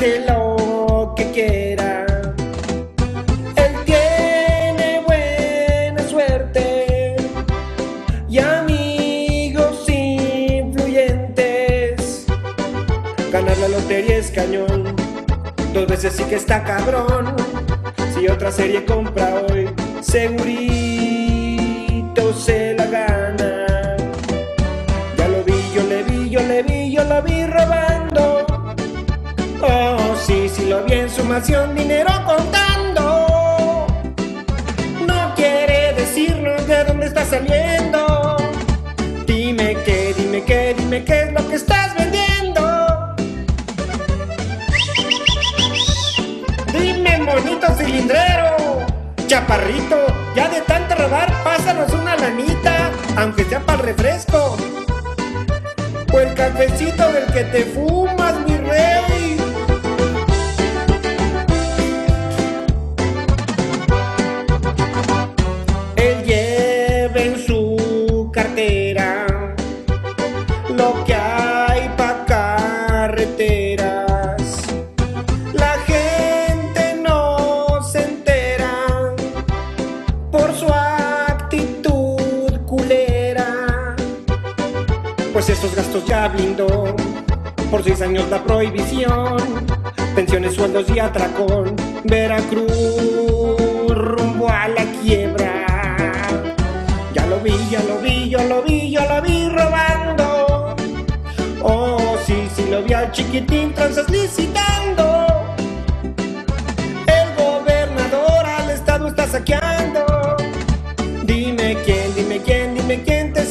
hace lo que quiera. Él tiene buena suerte y amigos influyentes. Ganar la lotería es cañón, 2 veces sí que está cabrón. Si otra serie compra hoy, segurito se la gana. Ya lo vi, yo le vi, yo le vi, yo lo vi robando. Oh, sí, sí lo vi en su mansión, dinero contando. No quiere decirnos de dónde está saliendo. Dime qué, dime qué, dime qué es lo que estás vendiendo. Dime, monito cilindrero, chaparrito, ya de tanto robar, pásanos una lanita, aunque sea para el refresco o el cafecito del que te fumas, mi rey. Él lleva en su cartera lo que hay pa' carreteras. La gente no se entera por su actitud culera, pues estos gastos ya blindó por 6 años la prohibición. Pensiones, sueldos y atracón, Veracruz rumbo a la quiebra. Ya lo vi, ya lo vi, yo lo vi, yo lo vi robando. Oh, sí, sí lo vi al chiquitín tranzas licitando. El gobernador al estado está saqueando. Dime quién, dime quién, dime quién te